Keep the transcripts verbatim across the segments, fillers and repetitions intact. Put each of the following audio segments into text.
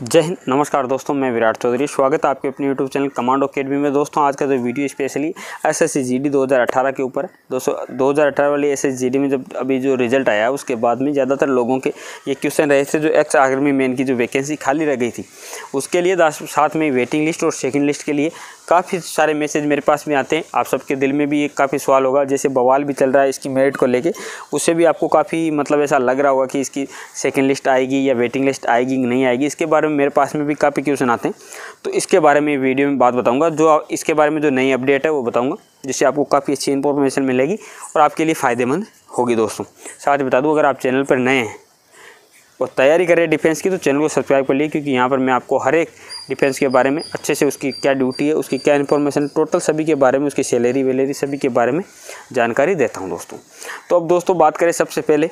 जय हिंद, नमस्कार दोस्तों, मैं विराट चौधरी। स्वागत है आपके अपने यूट्यूब चैनल कमांडो अकेडमी में। दोस्तों आज का जो वीडियो स्पेशली एसएससी जीडी दो हज़ार अठारह के ऊपर है। दोस्तों दो हज़ार अठारह वाली एसएससी जीडी में जब अभी जो रिजल्ट आया उसके बाद में ज़्यादातर लोगों के ये क्वेश्चन रहे थे, जो एक्स आर्मी मैन की जो वैकेंसी खाली रह गई थी उसके लिए साथ में वेटिंग लिस्ट और सेकेंड लिस्ट के लिए काफ़ी सारे मैसेज मेरे पास भी आते हैं। आप सबके दिल में भी एक काफ़ी सवाल होगा, जैसे बवाल भी चल रहा है इसकी मेरिट को लेके, उससे भी आपको काफ़ी मतलब ऐसा लग रहा होगा कि इसकी सेकंड लिस्ट आएगी या वेटिंग लिस्ट आएगी कि नहीं आएगी। इसके बारे में मेरे पास में भी काफ़ी क्वेश्चन आते हैं, तो इसके बारे में वीडियो में बात बताऊंगा। जो इसके बारे में जो नई अपडेट है वो बताऊँगा, जिससे आपको काफ़ी अच्छी इन्फॉर्मेशन मिलेगी और आपके लिए फ़ायदेमंद होगी। दोस्तों साथ ही बता दूँ, अगर आप चैनल पर नए हैं और तैयारी करें डिफेंस की तो चैनल को सब्सक्राइब कर लिए, क्योंकि यहाँ पर मैं आपको हर एक डिफेंस के बारे में अच्छे से, उसकी क्या ड्यूटी है, उसकी क्या इन्फॉर्मेशन, टोटल सभी के बारे में, उसकी सैलरी वैलरी सभी के बारे में जानकारी देता हूँ दोस्तों। तो अब दोस्तों बात करें सबसे पहले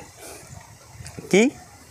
कि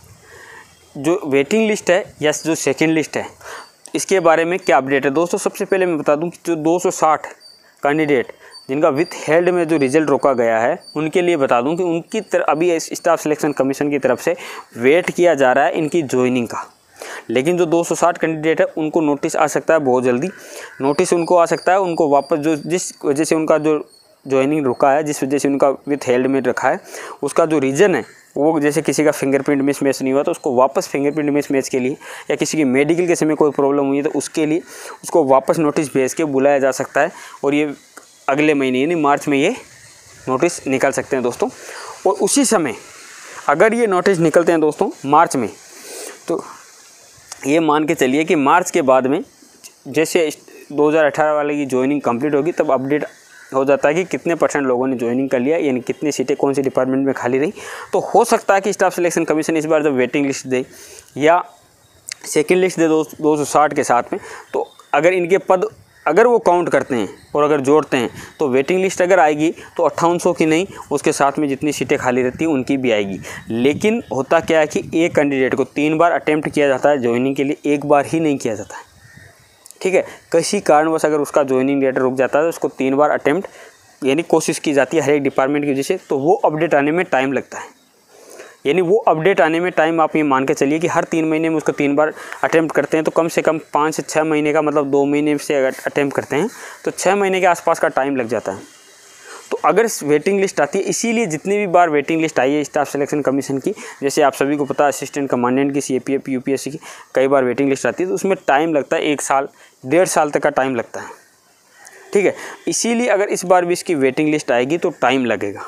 जो वेटिंग लिस्ट है या जो सेकेंड लिस्ट है इसके बारे में क्या अपडेट है। दोस्तों सबसे पहले मैं बता दूँ कि जो दो सौ साठ कैंडिडेट जिनका विथ हेल्ड में जो रिजल्ट रोका गया है उनके लिए बता दूं कि उनकी तरफ अभी स्टाफ सिलेक्शन कमीशन की तरफ से वेट किया जा रहा है इनकी ज्वाइनिंग का। लेकिन जो दो सौ साठ कैंडिडेट है उनको नोटिस आ सकता है बहुत जल्दी। नोटिस उनको आ सकता है, उनको वापस जो जिस वजह से उनका जो ज्वाइनिंग रुका है, जिस वजह से उनका विथ हेल्ड में रखा है, उसका जो रीज़न है वो, जैसे किसी का फिंगरप्रिंट मिस मैच नहीं हुआ तो उसको वापस फिंगरप्रिंट मिस मैच के लिए, या किसी की मेडिकल के समय कोई प्रॉब्लम हुई है तो उसके लिए उसको वापस नोटिस भेज के बुलाया जा सकता है। और ये अगले महीने यानी मार्च में ये नोटिस निकल सकते हैं दोस्तों। और उसी समय अगर ये नोटिस निकलते हैं दोस्तों मार्च में, तो ये मान के चलिए कि मार्च के बाद में जैसे दो हज़ार अठारह वाले की ज्वाइनिंग कंप्लीट होगी तब अपडेट हो जाता है कि कितने परसेंट लोगों ने ज्वाइनिंग कर लिया, यानी कितनी सीटें कौन सी डिपार्टमेंट में खाली रही। तो हो सकता है कि स्टाफ सिलेक्शन कमीशन इस बार जब वेटिंग लिस्ट दे या सेकेंड लिस्ट दे दो दो सौ साठ के साथ में, तो अगर इनके पद अगर वो काउंट करते हैं और अगर जोड़ते हैं तो वेटिंग लिस्ट अगर आएगी तो अट्ठावन सौ की नहीं, उसके साथ में जितनी सीटें खाली रहती हैं उनकी भी आएगी। लेकिन होता क्या है कि एक कैंडिडेट को तीन बार अटेम्प्ट किया जाता है ज्वाइनिंग के लिए, एक बार ही नहीं किया जाता है। ठीक है, किसी कारणवश अगर उसका ज्वाइनिंग लेटर रुक जाता है तो उसको तीन बार अटेम्प्ट यानी कोशिश की जाती है हर एक डिपार्टमेंट की वजह से, तो वो अपडेट आने में टाइम लगता है। यानी वो अपडेट आने में टाइम आप ये मान के चलिए कि हर तीन महीने में उसको तीन बार अटेम्प्ट करते हैं, तो कम से कम पाँच से छः महीने का, मतलब दो महीने से अगर अटेम्प्ट करते हैं तो छः महीने के आसपास का टाइम लग जाता है। तो अगर वेटिंग लिस्ट आती है, इसीलिए जितनी भी बार वेटिंग लिस्ट आई है स्टाफ सिलेक्शन कमीशन की, जैसे आप सभी को पता है असिस्टेंट कमांडेंट की, C A P F, U P S C की कई बार वेटिंग लिस्ट आती है, तो उसमें टाइम लगता है, एक साल डेढ़ साल तक का टाइम लगता है। ठीक है, इसीलिए अगर इस बार भी इसकी वेटिंग लिस्ट आएगी तो टाइम लगेगा।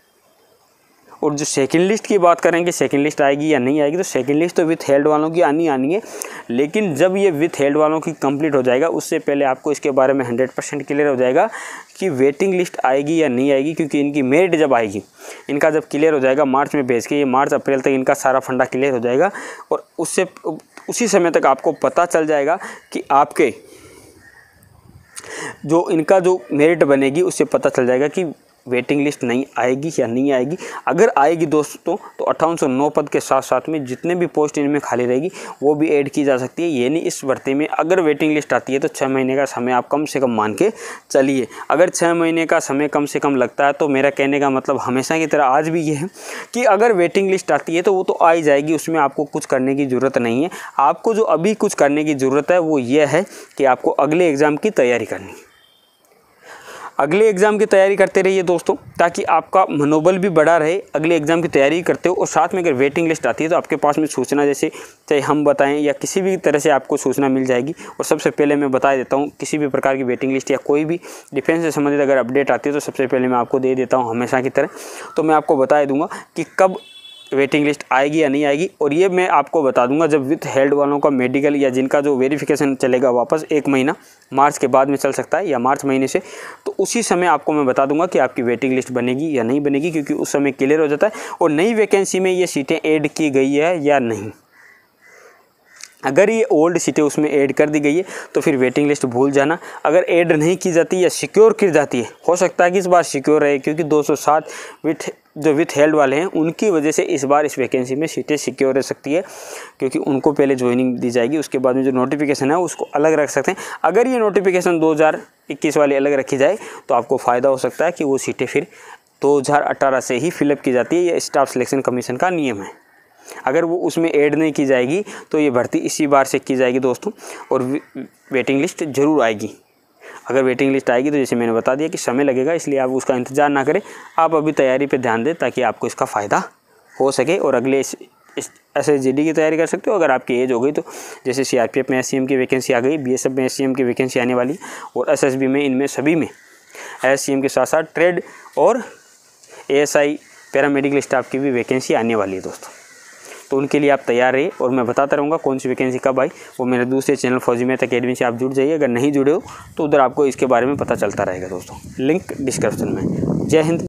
और जो सेकंड लिस्ट की बात करेंगे, सेकंड लिस्ट आएगी या नहीं आएगी, तो सेकंड लिस्ट तो विथ हेल्ड वालों की आनी आनी है। लेकिन जब ये विथ हेल्ड वालों की कंप्लीट हो जाएगा उससे पहले आपको इसके बारे में हंड्रेड परसेंट क्लियर हो जाएगा कि वेटिंग लिस्ट आएगी या नहीं आएगी, क्योंकि इनकी मेरिट जब आएगी, इनका जब क्लियर हो जाएगा मार्च में भेज के, ये मार्च अप्रैल तक इनका सारा फंडा क्लियर हो जाएगा और उससे उसी समय तक आपको पता चल जाएगा कि आपके जो इनका जो मेरिट बनेगी उससे पता चल जाएगा कि वेटिंग लिस्ट नहीं आएगी या नहीं आएगी। अगर आएगी दोस्तों तो अट्ठावन सौ नौ पद के साथ साथ में जितने भी पोस्ट इनमें खाली रहेगी वो भी ऐड की जा सकती है। यानी इस भर्ती में अगर वेटिंग लिस्ट आती है तो छः महीने का समय आप कम से कम मान के चलिए। अगर छः महीने का समय कम से कम लगता है तो मेरा कहने का मतलब हमेशा की तरह आज भी ये है कि अगर वेटिंग लिस्ट आती है तो वो तो आ ही जाएगी, उसमें आपको कुछ करने की ज़रूरत नहीं है। आपको जो अभी कुछ करने की ज़रूरत है वो ये है कि आपको अगले एग्ज़ाम की तैयारी करनी है। अगले एग्ज़ाम की तैयारी करते रहिए दोस्तों, ताकि आपका मनोबल भी बढ़ा रहे। अगले एग्ज़ाम की तैयारी करते हो और साथ में अगर वेटिंग लिस्ट आती है तो आपके पास में सूचना, जैसे चाहे हम बताएं या किसी भी तरह से आपको सूचना मिल जाएगी। और सबसे पहले मैं बता देता हूं, किसी भी प्रकार की वेटिंग लिस्ट या कोई भी डिफेंस से संबंधित अगर अपडेट आती है तो सबसे पहले मैं आपको दे देता हूँ हमेशा की तरह। तो मैं आपको बता दूँगा कि कब वेटिंग लिस्ट आएगी या नहीं आएगी, और ये मैं आपको बता दूंगा जब विथ हेल्ड वालों का मेडिकल या जिनका जो वेरिफिकेशन चलेगा वापस एक महीना मार्च के बाद में चल सकता है या मार्च महीने से, तो उसी समय आपको मैं बता दूंगा कि आपकी वेटिंग लिस्ट बनेगी या नहीं बनेगी, क्योंकि उस समय क्लियर हो जाता है और नई वैकेंसी में ये सीटें ऐड की गई है या नहीं। अगर ये ओल्ड सीटें उसमें ऐड कर दी गई है तो फिर वेटिंग लिस्ट भूल जाना। अगर ऐड नहीं की जाती या सिक्योर की जाती है, हो सकता है कि इस बार सिक्योर रहे, क्योंकि दो सौ सात विथ जो विथ हेल्ड वाले हैं उनकी वजह से इस बार इस वैकेंसी में सीटें सिक्योर रह सकती है, क्योंकि उनको पहले ज्वाइनिंग दी जाएगी, उसके बाद में जो नोटिफिकेशन है उसको अलग रख सकते हैं। अगर ये नोटिफिकेशन दो हज़ार इक्कीस वाली अलग रखी जाए तो आपको फ़ायदा हो सकता है कि वो सीटें फिर दो हज़ार अठारह से ही फिलअप की जाती है। ये स्टाफ सिलेक्शन कमीशन का नियम है। अगर वो उसमें ऐड नहीं की जाएगी तो ये भर्ती इसी बार से की जाएगी दोस्तों, और वेटिंग लिस्ट ज़रूर आएगी। अगर वेटिंग लिस्ट आएगी तो जैसे मैंने बता दिया कि समय लगेगा, इसलिए आप उसका इंतज़ार ना करें, आप अभी तैयारी पे ध्यान दें ताकि आपको इसका फ़ायदा हो सके और अगले इस एस एस जी डी की तैयारी कर सकते हो। अगर आपकी एज हो गई तो जैसे सी आर पी एफ में एस सी एम की वैकेंसी आ गई, बी एस एफ में एस सी एम की वैकेंसी आने वाली, और एस एस बी में, इनमें सभी में एस सी एम के साथ साथ ट्रेड और A S I paramedical staff की भी वैकेंसी आने वाली है दोस्तों। तो उनके लिए आप तैयार रहिए और मैं बताता रहूँगा कौन सी वैकेंसी कब आई। वो मेरे दूसरे चैनल फौजी मैथ अकेडमी से आप जुड़ जाइए, अगर नहीं जुड़े हो तो उधर आपको इसके बारे में पता चलता रहेगा दोस्तों, लिंक डिस्क्रिप्शन में। जय हिंद।